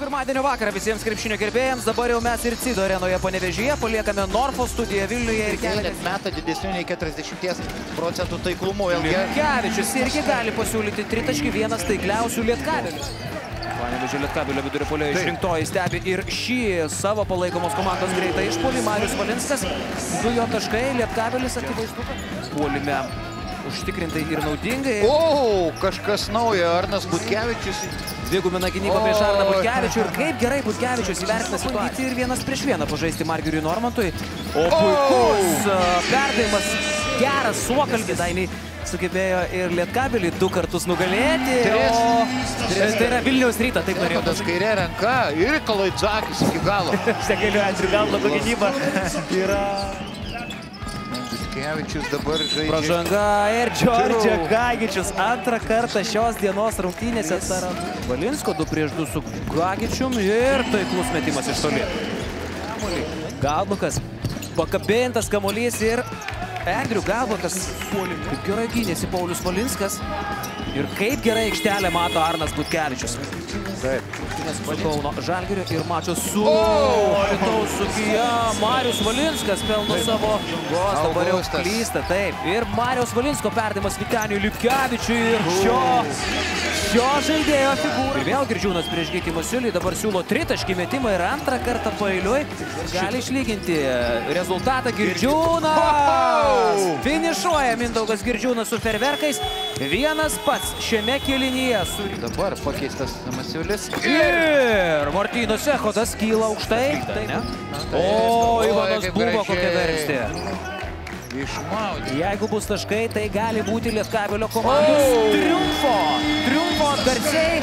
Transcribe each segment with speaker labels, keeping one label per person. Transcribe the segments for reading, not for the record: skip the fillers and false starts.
Speaker 1: pirmadienio vakarą visiems krepšinio gerbėjams. Dabar jau mes ir Cido arenoje Panevėžyje paliekame Norfo studiją Vilniuje ir
Speaker 2: net metą didesnių nei 40% taiklumu.
Speaker 1: Lietkavičius irgi gali pasiūlyti tritaškį, vienas taikliausių Lietkabelių. Panevėžio Lietkabelio vidurio puolėjo išrinktoji stebi ir šį savo palaikomos komandos greitą išpuolį. Marius Valinskas, 2 jo taškai, Lietkabelis akivaizdu puolime užtikrintai ir naudingai.
Speaker 2: Kažkas naujo, Arnas Butkevičius.
Speaker 1: Dvigubina gynybą prieš Arną Butkevičių ir kaip gerai Butkevičius įvertina situaciją ir 1-1 pažaisti Margiriui Normantui. O puikus perdavimas, geras suokalbis. Dainiai sugebėjo ir Lietkabelį 2 kartus nugalėti. Tai yra Vilniaus Rytą, taip norėjau.
Speaker 2: Kairė ranka ir Kaloidzakis iki galo.
Speaker 1: Štegeliu Andriu Galvado gynyba yra...
Speaker 2: Butkevičius dabar žaidžia.
Speaker 1: Pražanga ir Džordžia Gagičius. Antrą kartą šios dienos rungtynėse tarp Valinsko 2-2 su Gagičium ir taiklus metimas iš toli. Galbukas, pakabintas kamuolys ir Andriu Galbukas. Kaip gerai gynėsi Paulius Valinskas. Ir kaip gerai aikštelę mato Arnas Butkevičius.
Speaker 2: Taip.
Speaker 1: Su Kauno Žalgiriu ir mačio su Alytaus Dzūkija. Marius Valinskas pelno savo gos, dabar jau klysta. Taip. Ir Mariaus Valinsko perdavimas Vyteniui Liubkevičiui ir šio žaidėjo figūrą. Ir vėl Girdžiūnas prieš Gytį Masiulį dabar siūlo tritaškį metimą ir antrą kartą paeiliui gali išlyginti rezultatą. Girdžiūnas finišuoja Mindaugas Girdžiūnas su ferverkais. Vienas pats šiame kėlinyje.
Speaker 2: Dabar pakeistas Masiulis.
Speaker 1: Ir Martynas Echodas kyla aukštai. O, Ivanas buvo kokia verstė. Jeigu bus taškai, tai gali būti Lietkabelio komandos triumfo atgarsiai.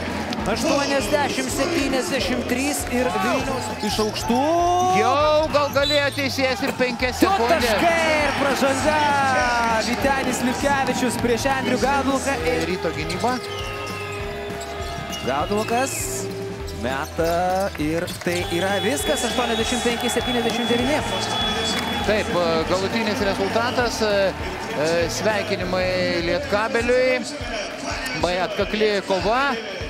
Speaker 1: 80-73 ir Vilniaus iš aukštų.
Speaker 2: Jau gal galėjo teisėjas ir 5 sekundės.
Speaker 1: 2 taškai ir pražanga. Vytenis Liubkevičius prieš Andrių Galbuką.
Speaker 2: Ryto gynyba.
Speaker 1: Galbukas meta ir tai yra viskas. 85-79.
Speaker 2: Taip, galutinis rezultatas. Sveikinimai Lietkabeliui. Atkakli kova.